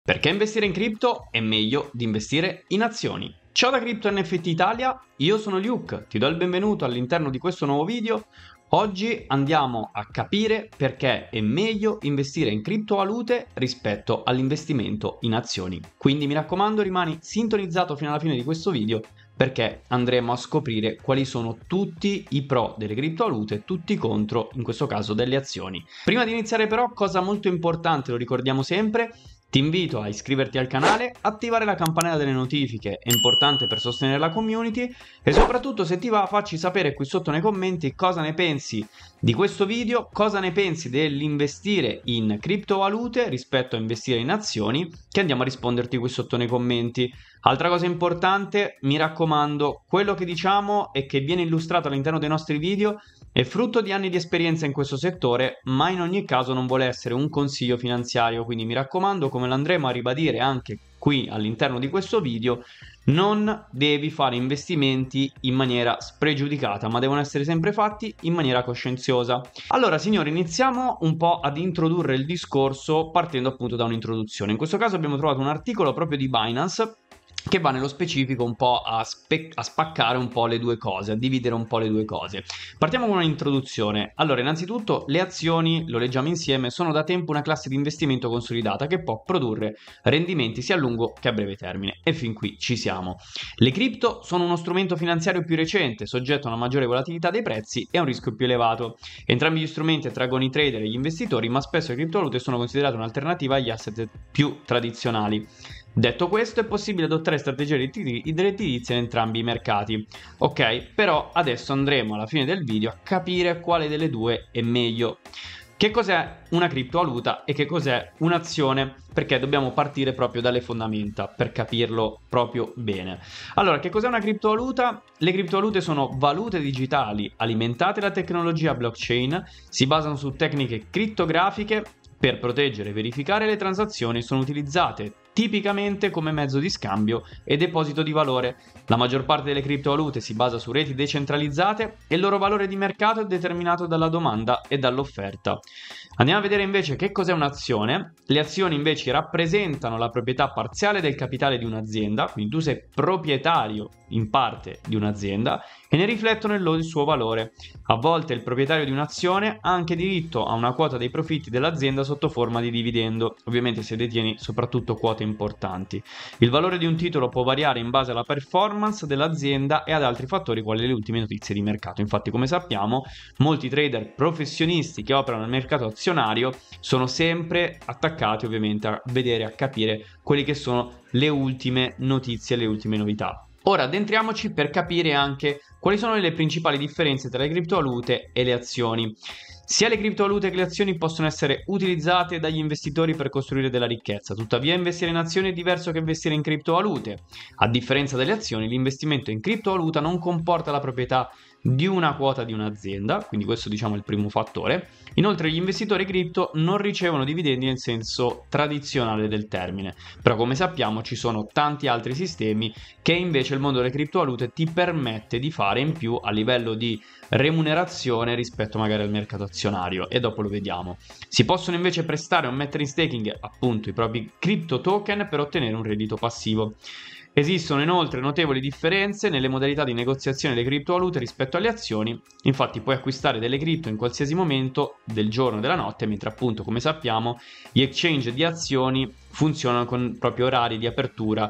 Perché investire in cripto è meglio di investire in azioni? Ciao da Crypto NFT Italia, io sono Luke, ti do il benvenuto all'interno di questo nuovo video. Oggi andiamo a capire perché è meglio investire in criptovalute rispetto all'investimento in azioni. Quindi mi raccomando, rimani sintonizzato fino alla fine di questo video perché andremo a scoprire quali sono tutti i pro delle criptovalute e tutti i contro, in questo caso delle azioni. Prima di iniziare però, cosa molto importante, lo ricordiamo sempre, ti invito a iscriverti al canale, attivare la campanella delle notifiche, è importante per sostenere la community, e soprattutto se ti va facci sapere qui sotto nei commenti cosa ne pensi di questo video, cosa ne pensi dell'investire in criptovalute rispetto a investire in azioni, che andiamo a risponderti qui sotto nei commenti. Altra cosa importante, mi raccomando, quello che diciamo e che viene illustrato all'interno dei nostri video è frutto di anni di esperienza in questo settore, ma in ogni caso non vuole essere un consiglio finanziario, quindi mi raccomando, come lo andremo a ribadire anche qui all'interno di questo video, non devi fare investimenti in maniera spregiudicata, ma devono essere sempre fatti in maniera coscienziosa. Allora, signori, iniziamo un po' ad introdurre il discorso partendo appunto da un'introduzione. In questo caso abbiamo trovato un articolo proprio di Binance che va nello specifico un po' a spaccare un po' le due cose, a dividere un po' le due cose. Partiamo con un'introduzione. Allora, innanzitutto, le azioni, lo leggiamo insieme, sono da tempo una classe di investimento consolidata che può produrre rendimenti sia a lungo che a breve termine. E fin qui ci siamo. Le cripto sono uno strumento finanziario più recente, soggetto a una maggiore volatilità dei prezzi e a un rischio più elevato. Entrambi gli strumenti attraggono i trader e gli investitori, ma spesso le criptovalute sono considerate un'alternativa agli asset più tradizionali. Detto questo, è possibile adottare strategie redditizie in entrambi i mercati. Ok, però adesso andremo alla fine del video a capire quale delle due è meglio. Che cos'è una criptovaluta e che cos'è un'azione? Perché dobbiamo partire proprio dalle fondamenta per capirlo proprio bene. Allora, che cos'è una criptovaluta? Le criptovalute sono valute digitali alimentate da tecnologia blockchain, si basano su tecniche crittografiche per proteggere e verificare le transazioni, sono utilizzate tipicamente come mezzo di scambio e deposito di valore. La maggior parte delle criptovalute si basa su reti decentralizzate e il loro valore di mercato è determinato dalla domanda e dall'offerta. Andiamo a vedere invece che cos'è un'azione. Le azioni invece rappresentano la proprietà parziale del capitale di un'azienda, quindi tu sei proprietario in parte di un'azienda e ne riflettono il suo valore. A volte il proprietario di un'azione ha anche diritto a una quota dei profitti dell'azienda sotto forma di dividendo, ovviamente se detieni soprattutto quote importanti. Il valore di un titolo può variare in base alla performance dell'azienda e ad altri fattori quali le ultime notizie di mercato. Infatti, come sappiamo, molti trader professionisti che operano nel mercato azionario sono sempre attaccati ovviamente a vedere, a capire quelli che sono le ultime notizie, le ultime novità. Ora addentriamoci per capire anche quali sono le principali differenze tra le criptovalute e le azioni. Sia le criptovalute che le azioni possono essere utilizzate dagli investitori per costruire della ricchezza, tuttavia investire in azioni è diverso che investire in criptovalute. A differenza delle azioni, l'investimento in criptovaluta non comporta la proprietà di una quota di un'azienda, quindi questo diciamo è il primo fattore. Inoltre gli investitori cripto non ricevono dividendi nel senso tradizionale del termine, però come sappiamo ci sono tanti altri sistemi che invece il mondo delle criptovalute ti permette di fare in più a livello di remunerazione rispetto magari al mercato azionario, e dopo lo vediamo. Si possono invece prestare o mettere in staking appunto i propri cripto token per ottenere un reddito passivo. Esistono inoltre notevoli differenze nelle modalità di negoziazione delle criptovalute rispetto alle azioni, infatti puoi acquistare delle cripto in qualsiasi momento del giorno e della notte, mentre appunto come sappiamo gli exchange di azioni funzionano con propri orari di apertura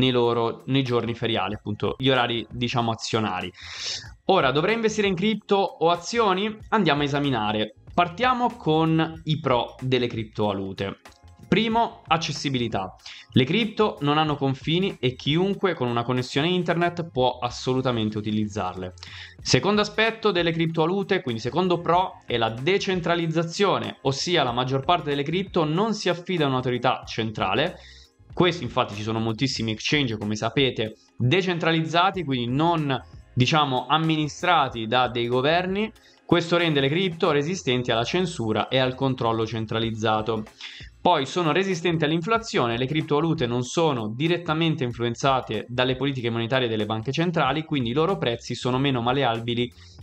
nei giorni feriali, appunto gli orari diciamo azionari. Ora, dovrei investire in cripto o azioni? Andiamo a esaminare. Partiamo con i pro delle criptovalute. Primo, accessibilità. Le cripto non hanno confini e chiunque con una connessione internet può assolutamente utilizzarle. Secondo aspetto delle criptovalute, quindi secondo pro, è la decentralizzazione, ossia la maggior parte delle cripto non si affida a un'autorità centrale. Questo infatti ci sono moltissimi exchange, come sapete, decentralizzati, quindi non diciamo amministrati da dei governi. Questo rende le cripto resistenti alla censura e al controllo centralizzato. Poi sono resistenti all'inflazione, le criptovalute non sono direttamente influenzate dalle politiche monetarie delle banche centrali, quindi i loro prezzi sono meno maleabili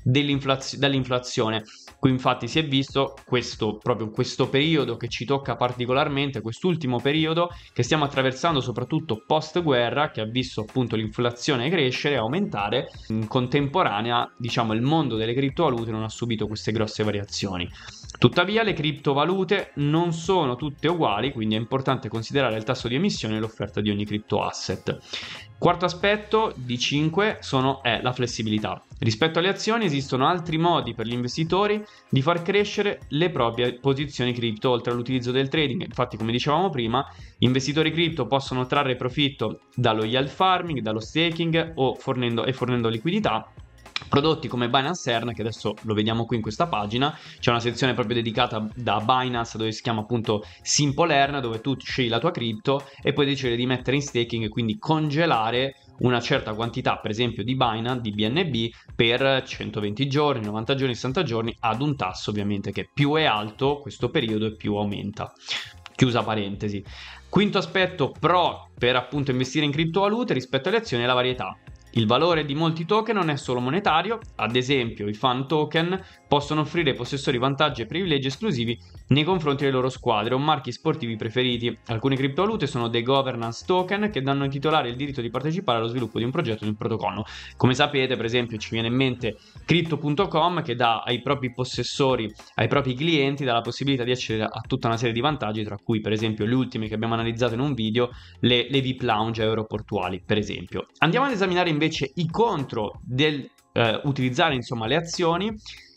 dall'inflazione. Qui infatti si è visto proprio questo periodo che ci tocca particolarmente, quest'ultimo periodo che stiamo attraversando soprattutto post guerra, che ha visto appunto l'inflazione crescere e aumentare. In contemporanea, diciamo, il mondo delle criptovalute non ha subito queste grosse variazioni. Tuttavia le criptovalute non sono tutte uguali, quindi è importante considerare il tasso di emissione e l'offerta di ogni cripto asset. Quarto aspetto di 5 è la flessibilità. Rispetto alle azioni esistono altri modi per gli investitori di far crescere le proprie posizioni cripto oltre all'utilizzo del trading. Infatti, come dicevamo prima, gli investitori cripto possono trarre profitto dallo yield farming, dallo staking o fornendo liquidità. Prodotti come Binance Earn, che adesso lo vediamo qui in questa pagina, c'è una sezione proprio dedicata da Binance dove si chiama appunto Simple Earn, dove tu scegli la tua cripto e puoi decidere di mettere in staking e quindi congelare una certa quantità, per esempio di Binance, di BNB, per 120 giorni, 90 giorni, 60 giorni, ad un tasso ovviamente che più è alto questo periodo e più aumenta. Chiusa parentesi. Quinto aspetto pro per appunto investire in criptovalute rispetto alle azioni è la varietà. Il valore di molti token non è solo monetario, ad esempio i fan token possono offrire ai possessori vantaggi e privilegi esclusivi nei confronti delle loro squadre o marchi sportivi preferiti. Alcune criptovalute sono dei governance token che danno ai titolari il diritto di partecipare allo sviluppo di un progetto o di un protocollo. Come sapete, per esempio, ci viene in mente Crypto.com che dà ai propri possessori, ai propri clienti, dà la possibilità di accedere a tutta una serie di vantaggi, tra cui per esempio le ultime che abbiamo analizzato in un video, le VIP lounge aeroportuali, per esempio. Andiamo ad esaminare invece i contro del utilizzare insomma le azioni.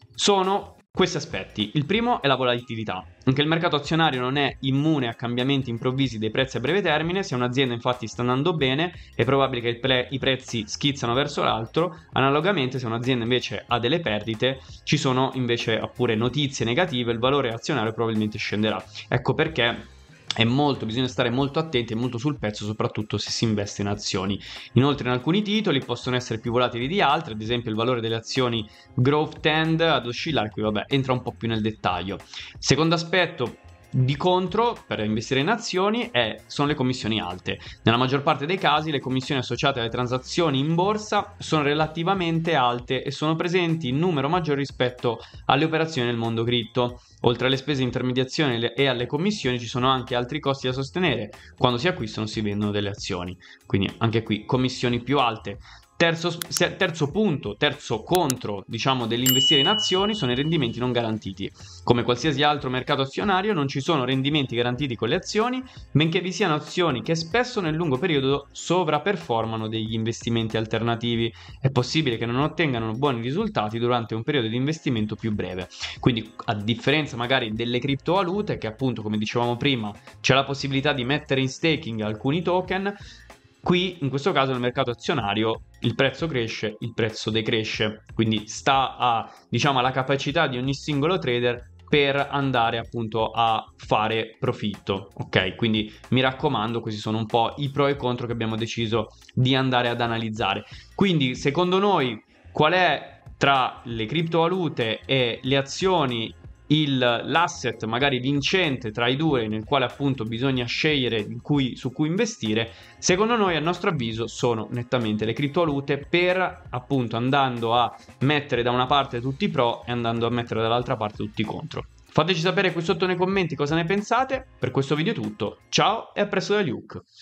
Sono questi aspetti. Il primo è la volatilità. Anche il mercato azionario non è immune a cambiamenti improvvisi dei prezzi a breve termine. Se un'azienda infatti sta andando bene, è probabile che i prezzi schizzano verso l'alto. Analogamente, se un'azienda invece ha delle perdite, ci sono invece pure notizie negative, il valore azionario probabilmente scenderà. Ecco perché bisogna stare molto attenti e molto sul pezzo, soprattutto se si investe in azioni. Inoltre in alcuni titoli possono essere più volatili di altri, ad esempio il valore delle azioni growth tend ad oscillare, qui entra un po' più nel dettaglio. Secondo aspetto di contro per investire in azioni sono le commissioni alte. Nella maggior parte dei casi le commissioni associate alle transazioni in borsa sono relativamente alte e sono presenti in numero maggiore rispetto alle operazioni nel mondo cripto. Oltre alle spese di intermediazione e alle commissioni ci sono anche altri costi da sostenere quando si acquistano o si vendono delle azioni, quindi anche qui commissioni più alte. Terzo contro, diciamo, dell'investire in azioni sono i rendimenti non garantiti. Come qualsiasi altro mercato azionario non ci sono rendimenti garantiti con le azioni, benché vi siano azioni che spesso nel lungo periodo sovraperformano degli investimenti alternativi. È possibile che non ottengano buoni risultati durante un periodo di investimento più breve. Quindi, a differenza magari delle criptovalute, che appunto, come dicevamo prima, c'è la possibilità di mettere in staking alcuni token, qui in questo caso nel mercato azionario il prezzo cresce, il prezzo decresce, quindi sta alla capacità di ogni singolo trader per andare appunto a fare profitto, ok? Quindi mi raccomando, questi sono un po' i pro e i contro che abbiamo deciso di andare ad analizzare. Quindi secondo noi qual è tra le criptovalute e le azioni l'asset magari vincente tra i due, nel quale appunto bisogna scegliere su cui investire? Secondo noi, a nostro avviso, sono nettamente le criptovalute, per appunto andando a mettere da una parte tutti i pro e andando a mettere dall'altra parte tutti i contro. Fateci sapere qui sotto nei commenti cosa ne pensate. Per questo video è tutto, ciao e a presto da Luke.